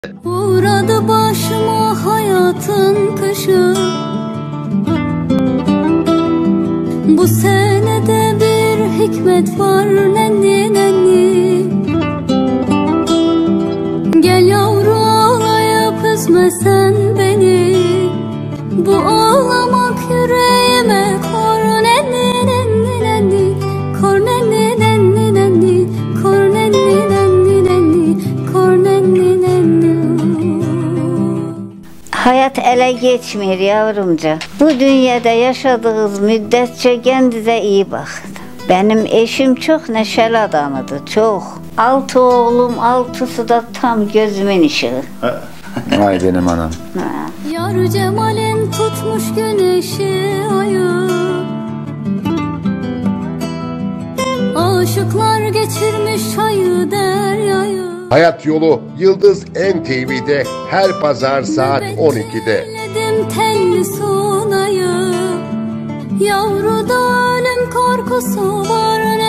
Uğradı başıma hayatın kışı, bu senede bir hikmet var nenni nenni. Gel yavru ağlayıp üzmesen beni, bu ağlamak yüreğime kor nenni nenni nenni, kor nenni nenni nenni, kor nenni nenni nenni, kor nenni nenni. Hayat ele geçmiyor yavrumca. Bu dünyada yaşadığınız müddetçe kendinize iyi bakın. Benim eşim çok neşeli adamıdı, çok. 6 oğlum, 6'sı da tam gözümün ışığı. Vay benim anam. Yar cemalin tutmuş güneşi ayı, aşıklar geçirmiş çayı deryayı. Hayat Yolu Yıldız NTV'de her pazar saat 12'de. Bekledim telli sunayı, yavruda ölüm korkusu var.